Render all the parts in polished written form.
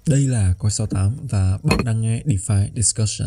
Đây là Coi 68 và bạn đang nghe DeFi Discussion.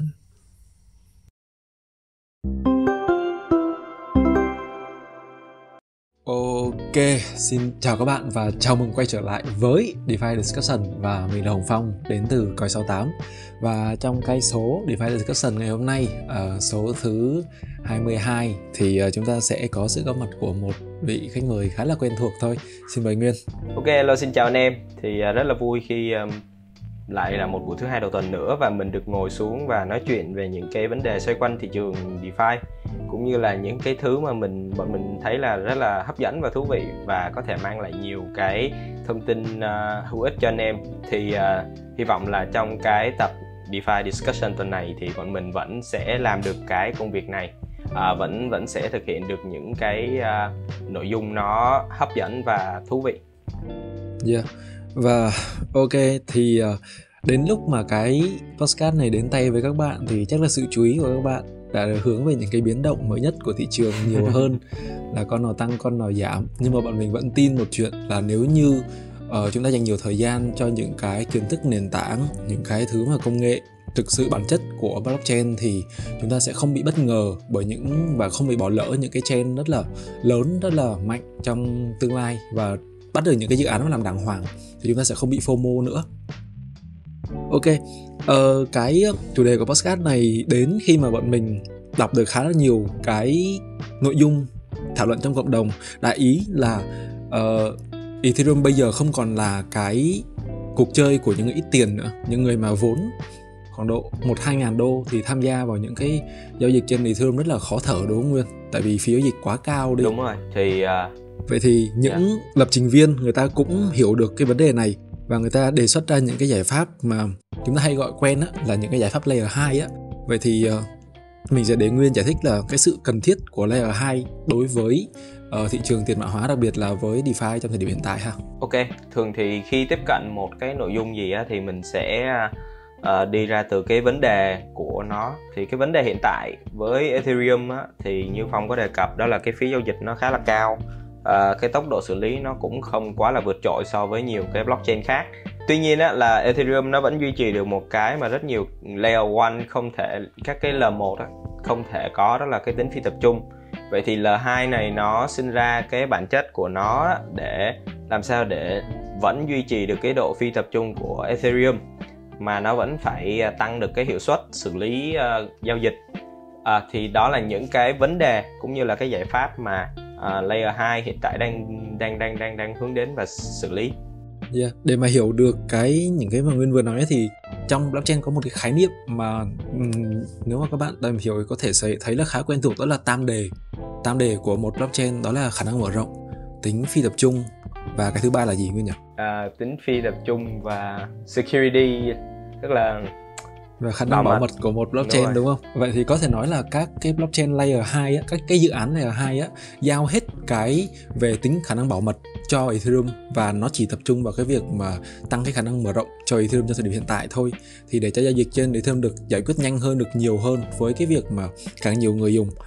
Ok, xin chào các bạn và chào mừng quay trở lại với DeFi Discussion. Và mình là Hồng Phong đến từ Coi 68. Và trong cái số DeFi Discussion ngày hôm nay, số thứ 22, thì chúng ta sẽ có sự góp mặt của một vị khách mời khá là quen thuộc thôi. Xin mời Nguyên. Ok, hello, xin chào anh em. Thì rất là vui khi lại là một buổi thứ hai đầu tuần nữa và mình được ngồi xuống và nói chuyện về những cái vấn đề xoay quanh thị trường DeFi, cũng như là những cái thứ mà bọn mình thấy là rất là hấp dẫn và thú vị và có thể mang lại nhiều cái thông tin hữu ích cho anh em. Thì hy vọng là trong cái tập DeFi Discussion tuần này thì bọn mình vẫn sẽ làm được cái công việc này, vẫn sẽ thực hiện được những cái nội dung nó hấp dẫn và thú vị. Yeah. Và ok, thì đến lúc mà cái podcast này đến tay với các bạn thì chắc là sự chú ý của các bạn đã được hướng về những cái biến động mới nhất của thị trường nhiều hơn là con nào tăng, con nào giảm. Nhưng mà bọn mình vẫn tin một chuyện là nếu như chúng ta dành nhiều thời gian cho những cái kiến thức nền tảng, những cái thứ mà công nghệ thực sự bản chất của blockchain, thì chúng ta sẽ không bị bất ngờ và không bị bỏ lỡ những cái trend rất là lớn, rất là mạnh trong tương lai, và bắt được những cái dự án nó làm đàng hoàng thì chúng ta sẽ không bị FOMO nữa. Ok, cái chủ đề của podcast này đến khi mà bọn mình đọc được khá là nhiều cái nội dung thảo luận trong cộng đồng. Đại ý là Ethereum bây giờ không còn là cái cuộc chơi của những người ít tiền nữa. Những người mà vốn khoảng độ 1-2 ngàn đô thì tham gia vào những cái giao dịch trên Ethereum rất là khó thở, đúng không Nguyên? Tại vì phí giao dịch quá cao đi. Đúng rồi, thì vậy thì những lập trình viên người ta cũng hiểu được cái vấn đề này và người ta đề xuất ra những cái giải pháp mà chúng ta hay gọi quen á, là những cái giải pháp Layer 2 á. Vậy thì mình sẽ để Nguyên giải thích là cái sự cần thiết của Layer 2 đối với thị trường tiền mã hóa, đặc biệt là với DeFi trong thời điểm hiện tại ha. Ok, thường thì khi tiếp cận một cái nội dung gì á thì mình sẽ đi ra từ cái vấn đề của nó. Thì cái vấn đề hiện tại với Ethereum á, thì như Phong có đề cập, đó là cái phí giao dịch nó khá là cao. Cái tốc độ xử lý nó cũng không quá là vượt trội so với nhiều cái blockchain khác. Tuy nhiên á, là Ethereum nó vẫn duy trì được một cái mà rất nhiều Layer 1 không thể, các cái L1 á, không thể có, đó là cái tính phi tập trung. Vậy thì L2 này nó sinh ra cái bản chất của nó để làm sao để vẫn duy trì được cái độ phi tập trung của Ethereum mà nó vẫn phải tăng được cái hiệu suất xử lý giao dịch. Thì đó là những cái vấn đề cũng như là cái giải pháp mà Layer 2 hiện tại đang hướng đến và xử lý. Để mà hiểu được những cái mà Nguyên vừa nói thì trong blockchain có một cái khái niệm mà nếu mà các bạn tìm hiểu thì có thể thấy là khá quen thuộc, đó là tam đề. Tam đề của một blockchain đó là khả năng mở rộng, tính phi tập trung, và cái thứ ba là gì Nguyên nhỉ? Tính phi tập trung và security, tức là và khả năng bảo mật của một blockchain, đúng không? Vậy thì có thể nói là các cái blockchain Layer 2 á, các cái dự án Layer 2 á, giao hết cái về tính khả năng bảo mật cho Ethereum, và nó chỉ tập trung vào cái việc mà tăng cái khả năng mở rộng cho Ethereum trong thời điểm hiện tại thôi. Thì để cho giao dịch trên Ethereum được giải quyết nhanh hơn, được nhiều hơn, với cái việc mà càng nhiều người dùng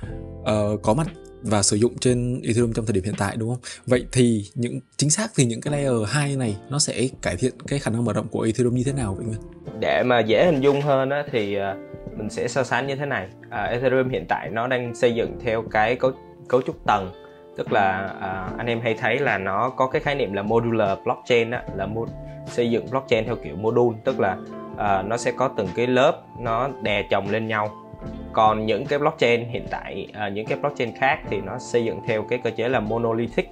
có mặt và sử dụng trên Ethereum trong thời điểm hiện tại, đúng không? Vậy thì chính xác thì những cái Layer 2 này nó sẽ cải thiện cái khả năng mở rộng của Ethereum như thế nào vậy Nguyên? Để mà dễ hình dung hơn á, thì mình sẽ so sánh như thế này. Ethereum hiện tại nó đang xây dựng theo cái cấu trúc tầng, tức là anh em hay thấy là nó có cái khái niệm là modular blockchain á, là xây dựng blockchain theo kiểu module, tức là nó sẽ có từng cái lớp nó đè chồng lên nhau. Còn những cái blockchain hiện tại, những cái blockchain khác thì nó xây dựng theo cái cơ chế là monolithic.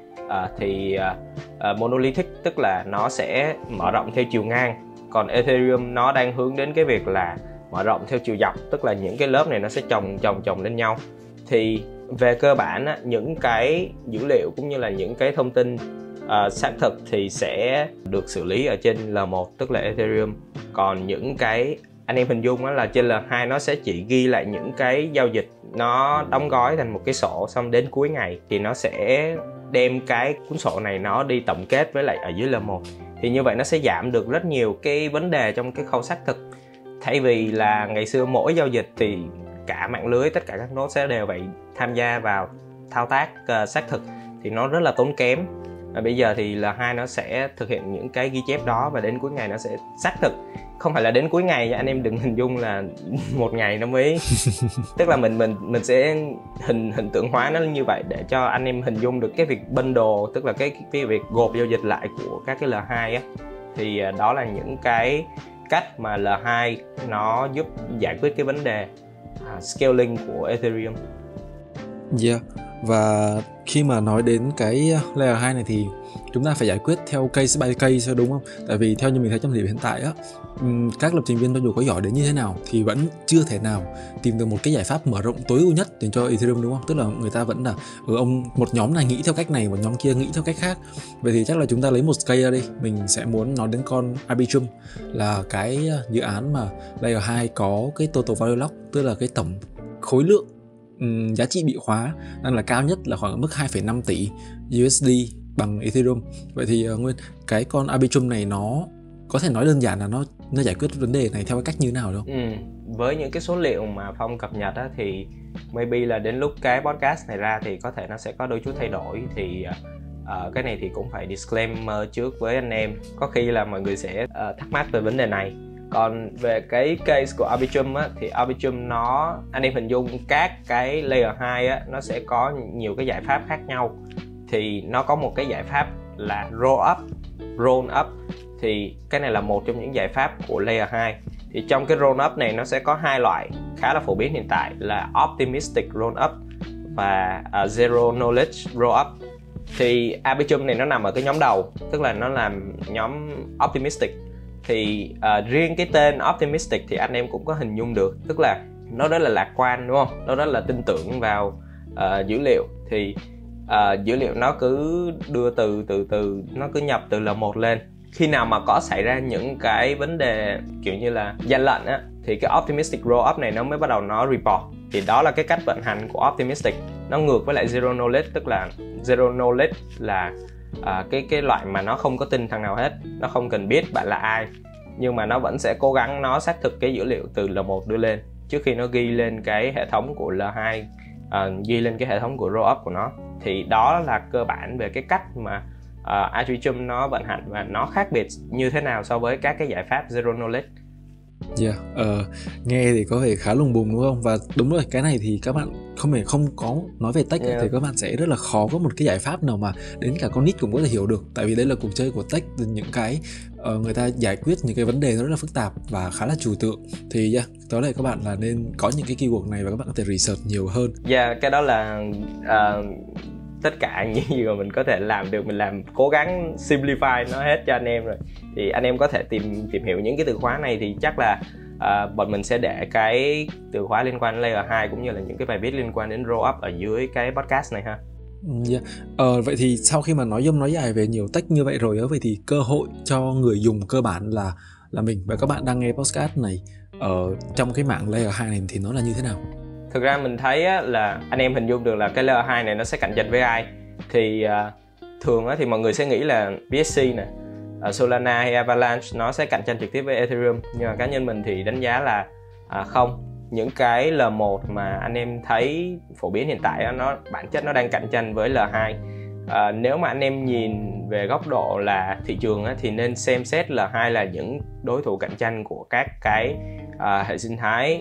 Monolithic tức là nó sẽ mở rộng theo chiều ngang. Còn Ethereum nó đang hướng đến cái việc là mở rộng theo chiều dọc, tức là những cái lớp này nó sẽ chồng lên nhau. Thì về cơ bản á, những cái dữ liệu cũng như là những cái thông tin xác thực thì sẽ được xử lý ở trên L1, tức là Ethereum. Còn những cái anh em hình dung là trên L2 nó sẽ chỉ ghi lại những cái giao dịch nó đóng gói thành một cái sổ, xong đến cuối ngày thì nó sẽ đem cái cuốn sổ này nó đi tổng kết với lại ở dưới L1. Thì như vậy nó sẽ giảm được rất nhiều cái vấn đề trong cái khâu xác thực. Thay vì là ngày xưa mỗi giao dịch thì cả mạng lưới, tất cả các node sẽ đều phải tham gia vào thao tác xác thực thì nó rất là tốn kém. Bây giờ thì L2 nó sẽ thực hiện những cái ghi chép đó và đến cuối ngày nó sẽ xác thực. Không phải là đến cuối ngày, anh em đừng hình dung là một ngày nó mới tức là mình sẽ hình tượng hóa nó như vậy để cho anh em hình dung được cái việc bundle, tức là cái việc gộp giao dịch lại của các cái L2 á. Thì đó là những cái cách mà L2 nó giúp giải quyết cái vấn đề scaling của Ethereum. Yeah. Và khi mà nói đến cái layer 2 này thì chúng ta phải giải quyết theo case by case, đúng không? Tại vì theo như mình thấy trong thời điểm hiện tại á, các lập trình viên cho dù có giỏi đến như thế nào thì vẫn chưa thể nào tìm được một cái giải pháp mở rộng tối ưu nhất dành cho Ethereum, đúng không? Tức là người ta vẫn là một nhóm này nghĩ theo cách này, một nhóm kia nghĩ theo cách khác. Vậy thì chắc là chúng ta lấy một case ra đi. Mình sẽ muốn nói đến con Arbitrum, là cái dự án mà layer 2 có cái total value lock, tức là cái tổng khối lượng giá trị bị khóa đang là cao nhất, là khoảng mức 2,5 tỷ USD bằng Ethereum. Vậy thì Nguyên, cái con Arbitrum này nó có thể nói đơn giản là nó giải quyết vấn đề này theo cái cách như thế nào không? Với những cái số liệu mà Phong cập nhật á, thì maybe là đến lúc cái podcast này ra thì có thể nó sẽ có đôi chút thay đổi. Thì cái này thì cũng phải disclaimer trước với anh em, có khi là mọi người sẽ thắc mắc về vấn đề này. Còn về cái case của Arbitrum á, thì Arbitrum nó, anh em hình dung các cái layer 2 á, nó sẽ có nhiều cái giải pháp khác nhau. Thì nó có một cái giải pháp là roll up. Thì cái này là một trong những giải pháp của layer 2. Thì trong cái roll up này nó sẽ có hai loại khá là phổ biến hiện tại là optimistic roll up và zero knowledge roll up. Thì Arbitrum này nó nằm ở cái nhóm đầu, tức là nó làm nhóm optimistic. Thì riêng cái tên optimistic thì anh em cũng có hình dung được, tức là nó rất là lạc quan, đúng không? Nó rất là tin tưởng vào dữ liệu. Thì dữ liệu nó cứ đưa từ nó cứ nhập từ L1 lên. Khi nào mà có xảy ra những cái vấn đề kiểu như là gian lận á, thì cái optimistic roll up này nó mới bắt đầu nó report. Thì đó là cái cách vận hành của optimistic. Nó ngược với lại zero knowledge, tức là zero knowledge là cái loại mà nó không có tin thằng nào hết, nó không cần biết bạn là ai, nhưng mà nó vẫn sẽ cố gắng nó xác thực cái dữ liệu từ L1 đưa lên trước khi nó ghi lên cái hệ thống của L2, ghi lên cái hệ thống của roll up của nó. Thì đó là cơ bản về cái cách mà Arbitrum nó vận hành và nó khác biệt như thế nào so với các cái giải pháp zero knowledge. Nghe thì có vẻ khá lùng bùng, đúng không? Và đúng rồi, cái này thì các bạn không có nói về tech thì các bạn sẽ rất là khó có một cái giải pháp nào mà đến cả con nít cũng có thể hiểu được. Tại vì đây là cuộc chơi của tech, những cái người ta giải quyết những cái vấn đề nó rất là phức tạp và khá là trừu tượng. Thì tối nay các bạn là nên có những cái keyword này và các bạn có thể research nhiều hơn. Cái đó là tất cả những gì mà mình có thể làm được, mình làm cố gắng simplify nó hết cho anh em rồi. Thì anh em có thể tìm hiểu những cái từ khóa này, thì chắc là bọn mình sẽ để cái từ khóa liên quan đến layer 2 cũng như là những cái bài viết liên quan đến roll up ở dưới cái podcast này ha. Vậy thì sau khi mà nói dông nói dài về nhiều tech như vậy rồi vậy thì cơ hội cho người dùng cơ bản là mình và các bạn đang nghe podcast này ở trong cái mạng layer 2 này thì nó là như thế nào? Thực ra mình thấy á, là anh em hình dung được là cái layer 2 này nó sẽ cạnh tranh với ai. Thì thường á, thì mọi người sẽ nghĩ là BSC nè, Solana hay Avalanche nó sẽ cạnh tranh trực tiếp với Ethereum. Nhưng mà cá nhân mình thì đánh giá là không. Những cái L1 mà anh em thấy phổ biến hiện tại á, nó bản chất nó đang cạnh tranh với L2. Nếu mà anh em nhìn về góc độ là thị trường á, thì nên xem xét L2 là những đối thủ cạnh tranh của các cái hệ sinh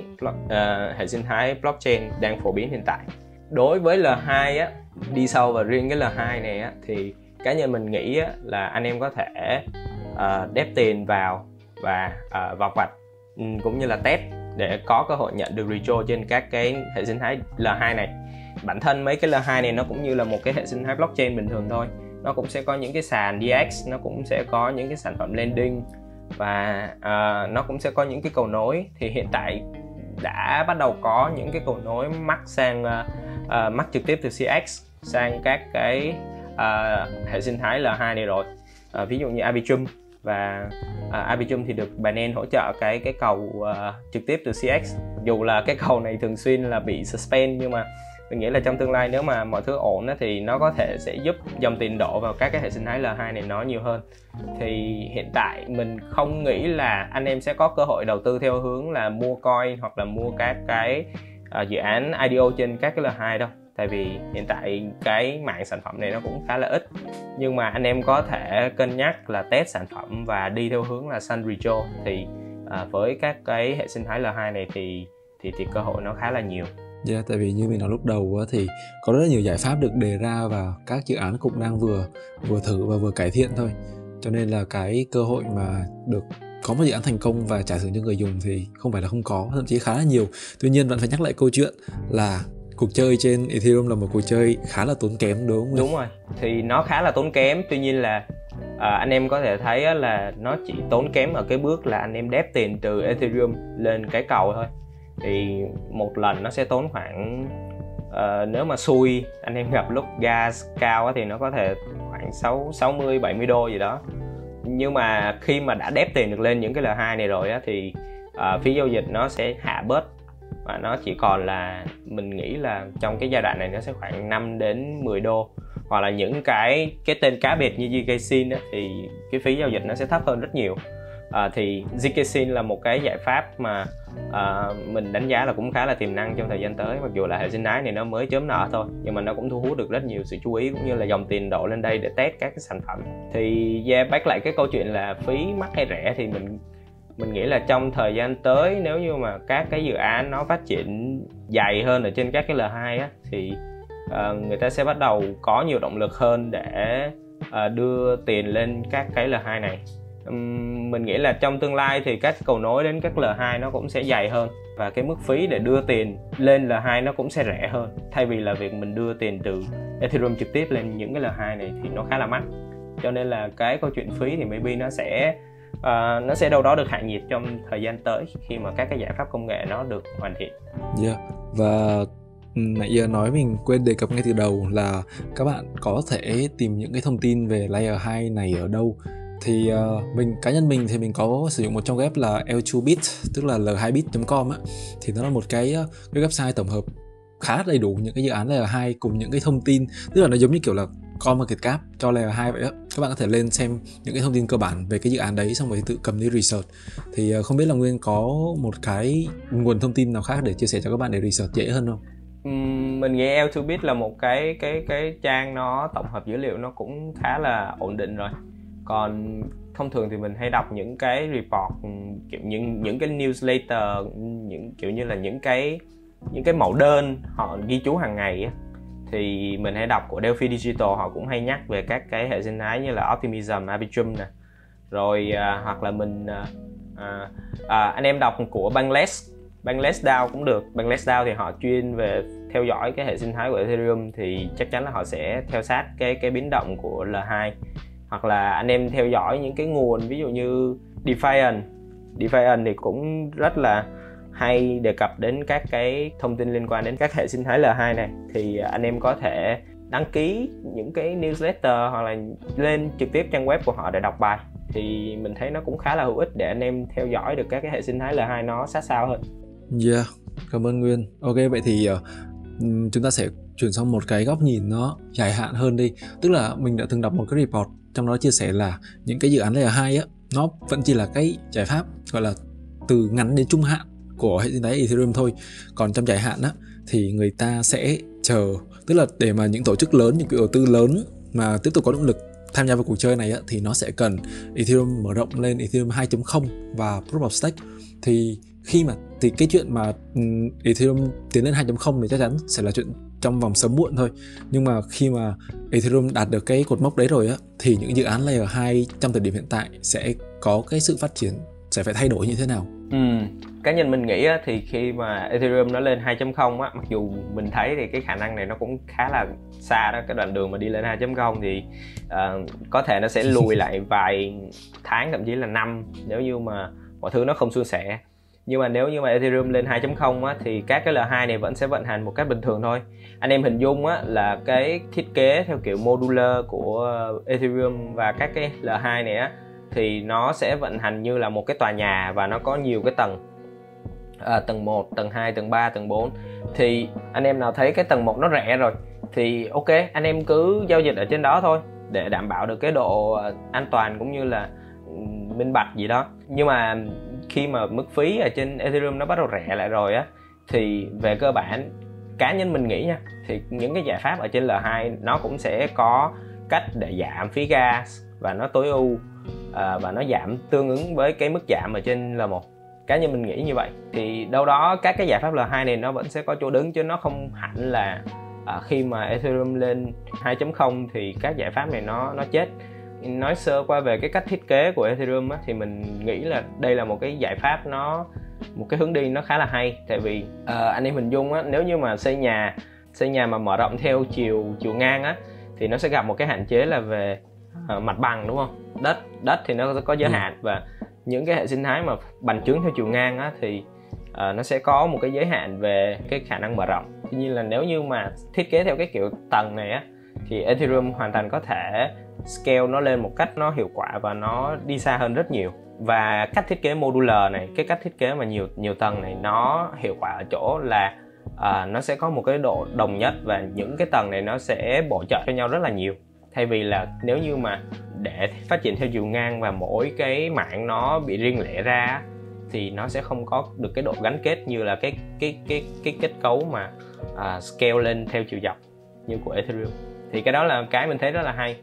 thái blockchain đang phổ biến hiện tại. Đối với L2 á, đi sâu vào riêng cái L2 này á, thì cá nhân mình nghĩ á, là anh em có thể đép tiền vào và vào vạch cũng như là test để có cơ hội nhận được retro trên các cái hệ sinh thái L2 này. Bản thân mấy cái L2 này nó cũng như là một cái hệ sinh thái blockchain bình thường thôi. Nó cũng sẽ có những cái sàn DX, nó cũng sẽ có những cái sản phẩm lending và nó cũng sẽ có những cái cầu nối. Thì hiện tại đã bắt đầu có những cái cầu nối mắc sang mắc trực tiếp từ CX sang các cái hệ sinh thái L2 này rồi. Ví dụ như Arbitrum, và Arbitrum thì được Binance hỗ trợ cái cầu trực tiếp từ CX. Dù là cái cầu này thường xuyên là bị suspend, nhưng mà mình nghĩ là trong tương lai nếu mà mọi thứ ổn á, thì nó có thể sẽ giúp dòng tiền đổ vào các cái hệ sinh thái L2 này nó nhiều hơn. Thì hiện tại mình không nghĩ là anh em sẽ có cơ hội đầu tư theo hướng là mua coin hoặc là mua các cái dự án IDO trên các cái L2 đâu. tại vì hiện tại cái mạng sản phẩm này nó cũng khá là ít. Nhưng mà anh em có thể cân nhắc là test sản phẩm và đi theo hướng là Sunryo. Thì với các cái hệ sinh thái L2 này thì cơ hội nó khá là nhiều. Tại vì như mình nói lúc đầu thì có rất là nhiều giải pháp được đề ra và các dự án cũng đang vừa thử và vừa cải thiện thôi. Cho nên là cái cơ hội mà được có một dự án thành công và trả thưởng cho người dùng thì không phải là không có, thậm chí khá là nhiều. Tuy nhiên vẫn phải nhắc lại câu chuyện là cuộc chơi trên Ethereum là một cuộc chơi khá là tốn kém, đúng không? Đúng rồi, thì nó khá là tốn kém. Tuy nhiên là anh em có thể thấy là nó chỉ tốn kém ở cái bước là anh em đép tiền từ Ethereum lên cái cầu thôi. Thì một lần nó sẽ tốn khoảng nếu mà xui anh em gặp lúc gas cao thì nó có thể khoảng 60-70 đô gì đó. Nhưng mà khi mà đã đép tiền được lên những cái L2 này rồi thì phí giao dịch nó sẽ hạ bớt, và nó chỉ còn là, mình nghĩ là trong cái giai đoạn này nó sẽ khoảng 5-10 đô. Hoặc là những cái tên cá biệt như zkSync thì cái phí giao dịch nó sẽ thấp hơn rất nhiều. Thì zkSync là một cái giải pháp mà mình đánh giá là cũng khá là tiềm năng trong thời gian tới. Mặc dù là hệ sinh thái này nó mới chớm nở thôi, nhưng mà nó cũng thu hút được rất nhiều sự chú ý cũng như là dòng tiền đổ lên đây để test các cái sản phẩm. Thì back lại cái câu chuyện là phí mắc hay rẻ, thì mình nghĩ là trong thời gian tới, nếu như mà các cái dự án nó phát triển dày hơn ở trên các cái L2 thì người ta sẽ bắt đầu có nhiều động lực hơn để đưa tiền lên các cái L2 này. Mình nghĩ là trong tương lai thì các cầu nối đến các L2 nó cũng sẽ dày hơn, và cái mức phí để đưa tiền lên L2 nó cũng sẽ rẻ hơn, thay vì là việc mình đưa tiền từ Ethereum trực tiếp lên những cái L2 này thì nó khá là mắc. Cho nên là cái câu chuyện phí thì maybe nó sẽ đâu đó được hạ nhiệt trong thời gian tới khi mà các cái giải pháp công nghệ nó được hoàn thiện. Và nãy giờ nói mình quên đề cập ngay từ đầu là các bạn có thể tìm những cái thông tin về Layer 2 này ở đâu. Thì cá nhân mình thì mình có sử dụng một trang web là L2bit, tức là l2bit.com thì nó là một cái website tổng hợp khá đầy đủ những cái dự án Layer 2 cùng những cái thông tin, tức là nó giống như kiểu là CoinMarketCap cho Layer 2 vậy á. Các bạn có thể lên xem những cái thông tin cơ bản về cái dự án đấy, xong rồi tự cầm đi research. Thì không biết là Nguyên có một cái nguồn thông tin nào khác để chia sẻ cho các bạn để research dễ hơn không? Mình nghĩ L2bit là một cái trang nó tổng hợp dữ liệu nó cũng khá là ổn định rồi. Còn thông thường thì mình hay đọc những cái report, kiểu những cái newsletter, những kiểu như là những cái mẫu đơn họ ghi chú hàng ngày thì mình hay đọc của Delphi Digital. Họ cũng hay nhắc về các cái hệ sinh thái như là Optimism, Arbitrum nè, rồi hoặc là mình anh em đọc của Bankless DAO cũng được. Bankless DAO thì họ chuyên về theo dõi cái hệ sinh thái của Ethereum, thì chắc chắn là họ sẽ theo sát cái biến động của L2. Hoặc là anh em theo dõi những cái nguồn ví dụ như Defiant thì cũng rất là hay đề cập đến các cái thông tin liên quan đến các hệ sinh thái L2 này. Thì anh em có thể đăng ký những cái newsletter hoặc là lên trực tiếp trang web của họ để đọc bài. Thì mình thấy nó cũng khá là hữu ích để anh em theo dõi được các cái hệ sinh thái L2 nó sát sao hơn. Cảm ơn Nguyên. Ok, vậy thì chúng ta sẽ chuyển sang một cái góc nhìn nó dài hạn hơn đi. Tức là mình đã từng đọc một cái report trong đó chia sẻ là những cái dự án Layer 2 nó vẫn chỉ là cái giải pháp gọi là từ ngắn đến trung hạn của hệ sinh thái Ethereum thôi. Còn trong dài hạn thì người ta sẽ chờ, tức là để mà những tổ chức lớn, những quỹ đầu tư lớn mà tiếp tục có động lực tham gia vào cuộc chơi này thì nó sẽ cần Ethereum mở rộng lên Ethereum 2.0 và Proof of Stake. Thì cái chuyện mà Ethereum tiến lên 2.0 thì chắc chắn sẽ là chuyện trong vòng sớm muộn thôi. Nhưng mà khi mà Ethereum đạt được cái cột mốc đấy rồi thì những dự án Layer 2 trong thời điểm hiện tại sẽ có cái sự phát triển, sẽ phải thay đổi như thế nào? Cá nhân mình nghĩ thì khi mà Ethereum nó lên 2.0 mặc dù mình thấy thì cái khả năng này nó cũng khá là xa đó, cái đoạn đường mà đi lên 2.0 thì có thể nó sẽ lùi lại vài tháng, thậm chí là năm, nếu như mà mọi thứ nó không suôn sẻ. Nhưng mà nếu như mà Ethereum lên 2.0 thì các cái L2 này vẫn sẽ vận hành một cách bình thường thôi. Anh em hình dung là cái thiết kế theo kiểu modular của Ethereum và các cái L2 này thì nó sẽ vận hành như là một cái tòa nhà và nó có nhiều cái tầng. Tầng 1, tầng 2, tầng 3, tầng 4. Thì anh em nào thấy cái tầng 1 nó rẻ rồi thì ok, anh em cứ giao dịch ở trên đó thôi để đảm bảo được cái độ an toàn cũng như là minh bạch gì đó. Nhưng mà khi mà mức phí ở trên Ethereum nó bắt đầu rẻ lại rồi thì về cơ bản cá nhân mình nghĩ nha, thì những cái giải pháp ở trên L2 nó cũng sẽ có cách để giảm phí gas và nó tối ưu và nó giảm tương ứng với cái mức giảm ở trên L1. Cá nhân mình nghĩ như vậy. Thì đâu đó các cái giải pháp L2 này nó vẫn sẽ có chỗ đứng, chứ nó không hẳn là khi mà Ethereum lên 2.0 thì các giải pháp này nó chết. Nói sơ qua về cái cách thiết kế của Ethereum á, thì mình nghĩ là đây là một cái giải pháp, một cái hướng đi nó khá là hay. Tại vì anh em hình dung á, nếu như mà xây nhà mà mở rộng theo chiều ngang á, thì nó sẽ gặp một cái hạn chế là về mặt bằng, đúng không? Đất thì nó có giới hạn, và những cái hệ sinh thái mà bành trướng theo chiều ngang á, thì nó sẽ có một cái giới hạn về cái khả năng mở rộng. Tuy nhiên là nếu như mà thiết kế theo cái kiểu tầng này á, thì Ethereum hoàn toàn có thể scale nó lên một cách nó hiệu quả và nó đi xa hơn rất nhiều. Và cách thiết kế modular này, cái cách thiết kế mà nhiều tầng này, nó hiệu quả ở chỗ là nó sẽ có một cái độ đồng nhất, và những cái tầng này nó sẽ bổ trợ cho nhau rất là nhiều. Thay vì là nếu như mà để phát triển theo chiều ngang và mỗi cái mảng nó bị riêng lẻ ra, thì nó sẽ không có được cái độ gắn kết như là cái kết cấu mà scale lên theo chiều dọc như của Ethereum. Thì cái đó là cái mình thấy rất là hay.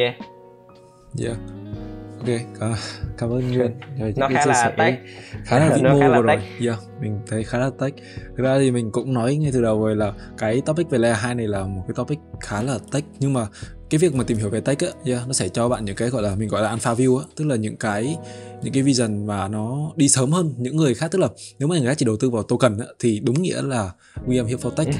Ok, cảm ơn Nguyên. Nó khá là tech, khá là vĩ mô vừa rồi. Mình thấy khá là tech. Thực ra thì mình cũng nói ngay từ đầu rồi là cái topic về Layer 2 này là một cái topic khá là tech, nhưng mà cái việc mà tìm hiểu về tech á, nó sẽ cho bạn những cái mình gọi là alpha view á, tức là những cái vision mà nó đi sớm hơn những người khác. Tức là nếu mà người khác chỉ đầu tư vào token á, thì đúng nghĩa là we are here for tech.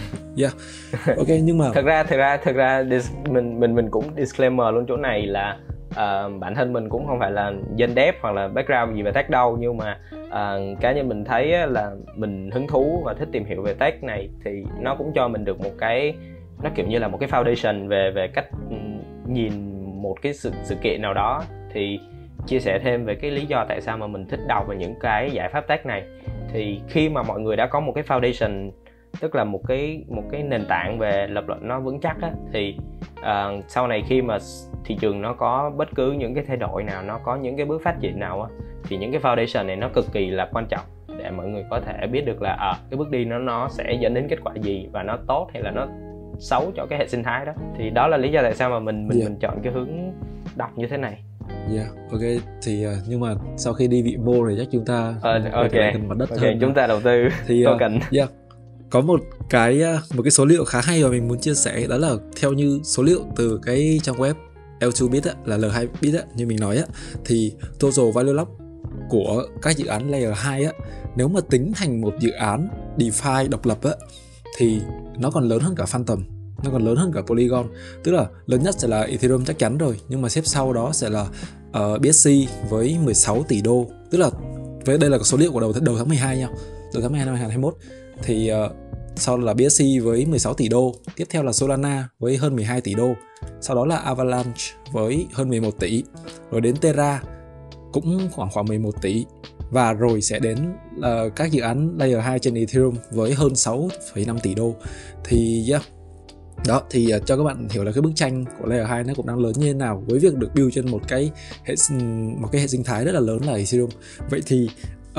Ok, nhưng mà thực ra mình cũng disclaimer luôn chỗ này là bản thân mình cũng không phải là dân dev hoặc là background gì về tech đâu, nhưng mà cá nhân mình thấy là mình hứng thú và thích tìm hiểu về tech này, thì nó cũng cho mình được một cái, nó kiểu như là một cái foundation về cách nhìn một cái sự kiện nào đó. Thì chia sẻ thêm về cái lý do tại sao mà mình thích đọc về những cái giải pháp tech này, thì khi mà mọi người đã có một cái foundation, tức là một cái nền tảng về lập luận nó vững chắc á, thì sau này khi mà thị trường nó có bất cứ những cái thay đổi nào, nó có những cái bước phát triển nào á, thì những cái foundation này nó cực kỳ là quan trọng để mọi người có thể biết được là cái bước đi nó sẽ dẫn đến kết quả gì, và nó tốt hay là nó xấu cho cái hệ sinh thái đó. Thì đó là lý do tại sao mà mình chọn cái hướng đọc như thế này. Ok, thì nhưng mà sau khi đi vị mô thì chắc chúng ta cần mặt đất hơn. Chúng ta đầu tư thì token. Có một cái số liệu khá hay mà mình muốn chia sẻ, đó là theo như số liệu từ cái trang web L2Bit á, là L2Bit á, như mình nói á, thì total value lock của các dự án Layer 2 á, nếu mà tính thành một dự án DeFi độc lập á, thì nó còn lớn hơn cả Phantom, nó còn lớn hơn cả Polygon. Tức là lớn nhất sẽ là Ethereum chắc chắn rồi, nhưng mà xếp sau đó sẽ là BSC với 16 tỷ đô. Tức là đây là số liệu của đầu tháng 12 nha, đầu tháng 12 năm 2021. Thì sau là BSC với 16 tỷ đô, tiếp theo là Solana với hơn 12 tỷ đô, sau đó là Avalanche với hơn 11 tỷ, rồi đến Terra cũng khoảng 11 tỷ, và rồi sẽ đến các dự án Layer 2 trên Ethereum với hơn 6,5 tỷ đô. Thì đó, thì cho các bạn hiểu là cái bức tranh của Layer 2 nó cũng đang lớn như thế nào với việc được build trên một cái hệ sinh thái rất là lớn là Ethereum. Vậy thì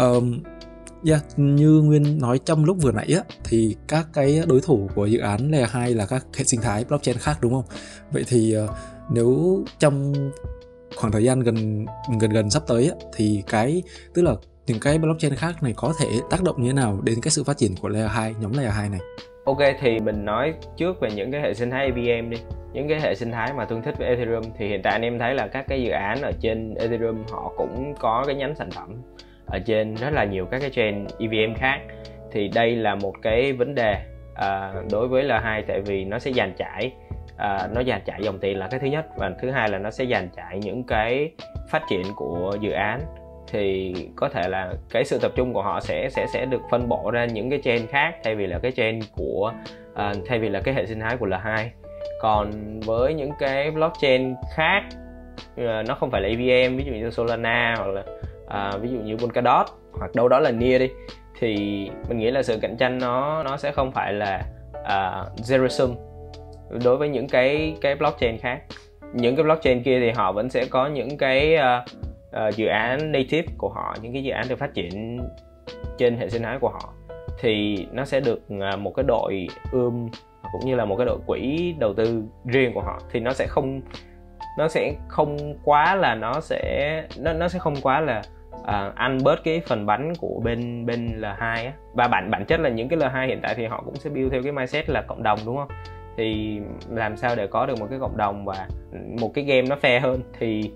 như Nguyên nói trong lúc vừa nãy á, thì các cái đối thủ của dự án Layer 2 là các hệ sinh thái blockchain khác, đúng không? Vậy thì nếu trong khoảng thời gian gần sắp tới á, thì tức là những cái blockchain khác này có thể tác động như thế nào đến cái sự phát triển của Layer 2, nhóm Layer 2 này? Ok, thì mình nói trước về những cái hệ sinh thái EVM đi. Những cái hệ sinh thái mà tương thích với Ethereum, thì hiện tại anh em thấy là các cái dự án ở trên Ethereum họ cũng có cái nhánh sản phẩm ở trên rất là nhiều các cái chain EVM khác. Thì đây là một cái vấn đề đối với L2, tại vì nó sẽ dàn trải dòng tiền là cái thứ nhất, và thứ hai là nó sẽ dàn trải những cái phát triển của dự án. Thì có thể là cái sự tập trung của họ sẽ được phân bổ ra những cái chain khác, thay vì là cái chain của thay vì là cái hệ sinh thái của L2. Còn với những cái blockchain khác nó không phải là EVM, ví dụ như Solana hoặc là ví dụ như Polkadot hoặc đâu đó là Near đi, thì mình nghĩ là sự cạnh tranh nó sẽ không phải là zero sum đối với những cái blockchain khác. Những cái blockchain kia thì họ vẫn sẽ có những cái dự án native của họ, những cái dự án được phát triển trên hệ sinh thái của họ. thì nó sẽ được một cái đội cũng như là một cái đội quỹ đầu tư riêng của họ, thì nó sẽ không quá là nó sẽ không quá là ăn bớt cái phần bánh của bên L2 á. Và bản chất là những cái L2 hiện tại thì họ cũng sẽ build theo cái mindset là cộng đồng, đúng không? Thì làm sao để có được một cái cộng đồng và một cái game nó fair hơn thì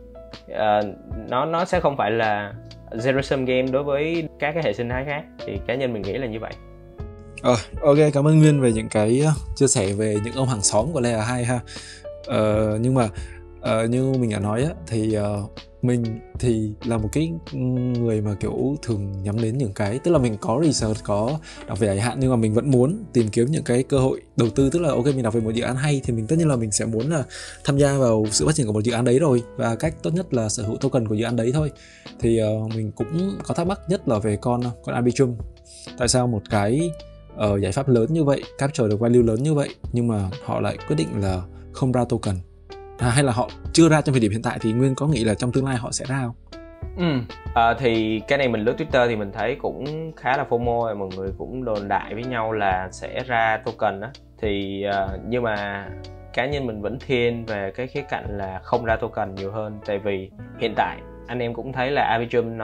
nó sẽ không phải là zero sum game đối với các cái hệ sinh thái khác. Thì cá nhân mình nghĩ là như vậy. Ok, cảm ơn Nguyên về những cái chia sẻ về những ông hàng xóm của Layer 2 ha. Nhưng mà như mình đã nói á, thì mình thì là một cái người mà kiểu thường nhắm đến những cái, tức là mình có research, có đọc về dài hạn, nhưng mà mình vẫn muốn tìm kiếm những cái cơ hội đầu tư. Tức là ok, mình đọc về một dự án hay thì mình tất nhiên là mình sẽ muốn là tham gia vào sự phát triển của một dự án đấy rồi, và cách tốt nhất là sở hữu token của dự án đấy thôi. Thì mình cũng có thắc mắc nhất là về con Arbitrum. Tại sao một cái giải pháp lớn như vậy, capture được value lớn như vậy, nhưng mà họ lại quyết định là không ra token, hay là họ chưa ra trong thời điểm hiện tại? Thì Nguyên có nghĩ là trong tương lai họ sẽ ra không? Thì cái này mình lướt Twitter thì mình thấy cũng khá là FOMO, mọi người cũng đồn đại với nhau là sẽ ra token á. Thì nhưng mà cá nhân mình vẫn thiên về cái khía cạnh là không ra token nhiều hơn. Tại vì hiện tại anh em cũng thấy là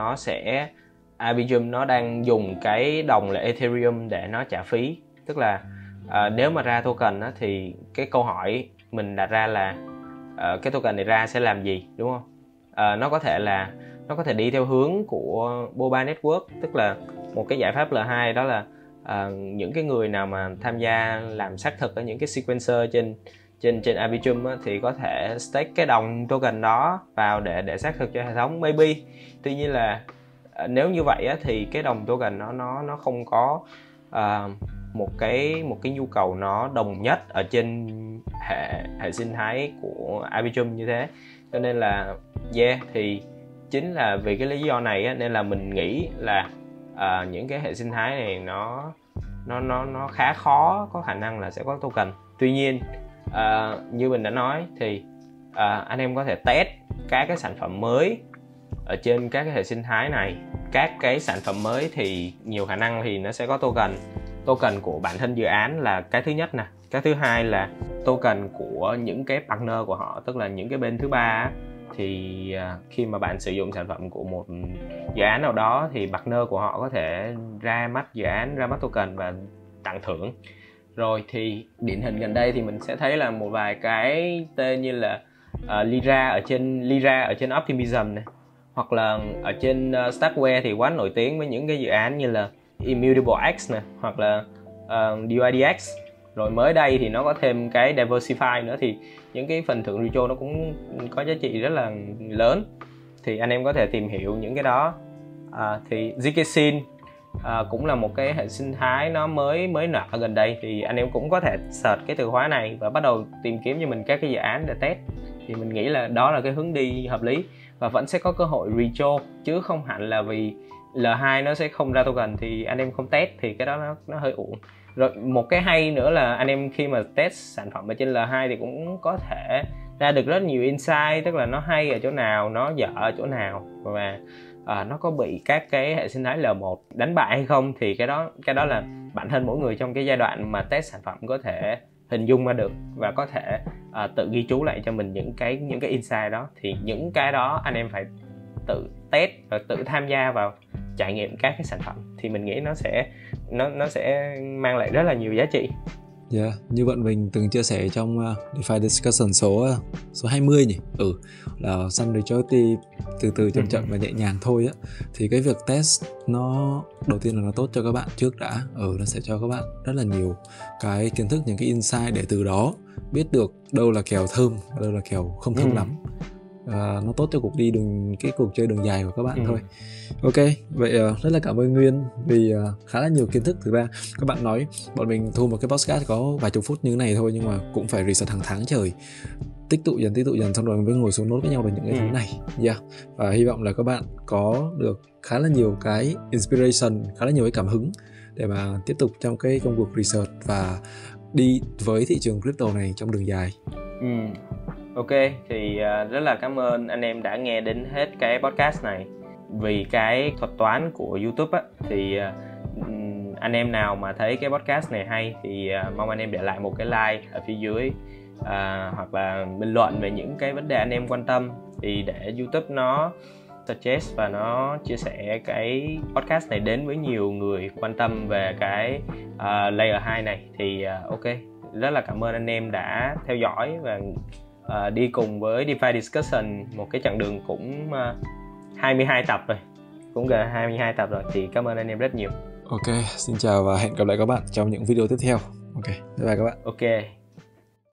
Arbitrum nó đang dùng cái đồng là Ethereum để nó trả phí. Tức là nếu mà ra token á, thì cái câu hỏi mình đặt ra là cái token này ra sẽ làm gì, đúng không? Nó có thể đi theo hướng của Boba Network, tức là một cái giải pháp L2 đó là những cái người nào mà tham gia làm xác thực ở những cái sequencer trên Arbitrum á, thì có thể stake cái đồng token đó vào để xác thực cho hệ thống maybe. Tuy nhiên là nếu như vậy á, thì cái đồng token nó không có một cái nhu cầu nó đồng nhất ở trên hệ sinh thái của Arbitrum như thế. Cho nên là thì chính là vì cái lý do này á, nên là mình nghĩ là những cái hệ sinh thái này nó khá khó có khả năng là sẽ có token. Tuy nhiên như mình đã nói thì anh em có thể test các cái sản phẩm mới ở trên các cái hệ sinh thái này. Các cái sản phẩm mới thì nhiều khả năng thì nó sẽ có token của bản thân dự án là cái thứ nhất nè. Cái thứ hai là token của những cái partner của họ, tức là những cái bên thứ ba. Thì khi mà bạn sử dụng sản phẩm của một dự án nào đó thì partner của họ có thể ra mắt dự án, ra mắt token và tặng thưởng. Rồi thì điển hình gần đây thì mình sẽ thấy là một vài cái tên như là Lyra ở trên Optimism này, hoặc là ở trên Starkware thì quá nổi tiếng với những cái dự án như là Immutable X này, hoặc là DYDX. Rồi mới đây thì nó có thêm cái Diversify nữa, thì những cái phần thưởng retro nó cũng có giá trị rất là lớn. Thì anh em có thể tìm hiểu những cái đó. Thì Zksin cũng là một cái hệ sinh thái nó mới nở gần đây, thì anh em cũng có thể search cái từ khóa này và bắt đầu tìm kiếm cho mình các cái dự án để test. Thì mình nghĩ là đó là cái hướng đi hợp lý, và vẫn sẽ có cơ hội retro, chứ không hẳn là vì L2 nó sẽ không ra token thì anh em không test, thì cái đó nó hơi uổng. Rồi một cái hay nữa là anh em khi mà test sản phẩm ở trên L2 thì cũng có thể ra được rất nhiều insight, tức là nó hay ở chỗ nào, nó dở ở chỗ nào, và nó có bị các cái hệ sinh thái L1 đánh bại hay không. Thì cái đó là bản thân mỗi người trong cái giai đoạn mà test sản phẩm có thể hình dung ra được, và có thể tự ghi chú lại cho mình những cái insight đó. Thì những cái đó anh em phải tự test và tự tham gia vào trải nghiệm các cái sản phẩm, thì mình nghĩ nó sẽ mang lại rất là nhiều giá trị. Như bọn mình từng chia sẻ trong DeFi Discussion số 20 nhỉ? Là Sun Majority từ từ chậm và nhẹ nhàng thôi á. Thì cái việc test nó đầu tiên là nó tốt cho các bạn trước đã. Nó sẽ cho các bạn rất là nhiều cái kiến thức, những cái insight để từ đó biết được đâu là kèo thơm, đâu là kèo không thơm lắm. Nó tốt cho cuộc chơi đường dài của các bạn thôi. Ok, vậy rất là cảm ơn Nguyên vì khá là nhiều kiến thức. Thực ra các bạn nói bọn mình thu một cái podcast có vài chục phút như thế này thôi, nhưng mà cũng phải research hàng tháng trời, tích tụ dần, xong rồi mới ngồi xuống nốt với nhau về những cái thứ này. Và hy vọng là các bạn có được khá là nhiều cái inspiration, khá là nhiều cái cảm hứng để mà tiếp tục trong cái công cuộc research và đi với thị trường crypto này trong đường dài. Ok, thì rất là cảm ơn anh em đã nghe đến hết cái podcast này. Vì cái thuật toán của YouTube á, thì anh em nào mà thấy cái podcast này hay thì mong anh em để lại một cái like ở phía dưới, hoặc là bình luận về những cái vấn đề anh em quan tâm, thì để YouTube nó suggest và nó chia sẻ cái podcast này đến với nhiều người quan tâm về cái Layer 2 này. Thì ok, rất là cảm ơn anh em đã theo dõi và đi cùng với DeFi Discussion một cái chặng đường cũng 22 tập rồi, cũng gần 22 tập rồi. Thì cảm ơn anh em rất nhiều. Ok, xin chào và hẹn gặp lại các bạn trong những video tiếp theo. Ok, bye bye các bạn. Ok.